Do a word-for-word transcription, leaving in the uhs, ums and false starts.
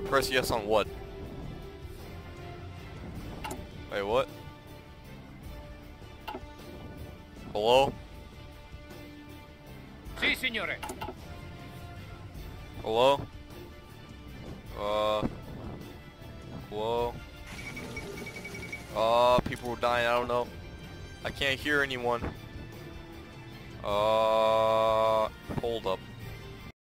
Press yes on what? Wait, what? Hello? Si, signore. Hello? Uh... Hello? Uh, people were dying, I don't know. I can't hear anyone. Uh... Hold up.